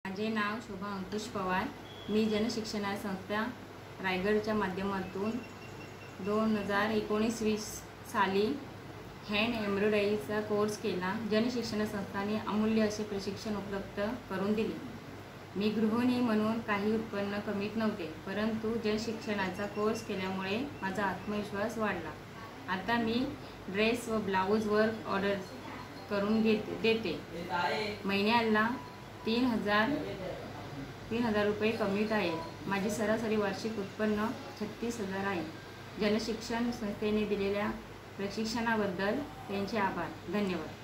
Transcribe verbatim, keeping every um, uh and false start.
माझे नाव शोभा अंकुश पवार। मी जनशिक्षण संस्था रायगडच्या माध्यमातून दोन हजार एकोणीस वीस साली हँड एम्ब्रॉयडरीचा कोर्स केला। जनशिक्षण संस्थाने अमूल्य असे प्रशिक्षण उपलब्ध करून दिले। मी गृहिणी म्हणून काही उत्पन्न कमीत नव्हते, परंतु जनशिक्षणाचा कोर्स केल्यामुळे माझा आत्मविश्वास वाढला। आता मी ड्रेस व ब्लाउज वर्क ऑर्डर करून घेते देते। महिन्याला तीन हजार तीन हजार रुपये कमीत आहे। माझी सरासरी वार्षिक उत्पन्न छत्तीस हजार आहे। जनशिक्षण संस्थेने दिलेल्या प्रशिक्षणाबद्दल त्यांचे आभार। धन्यवाद।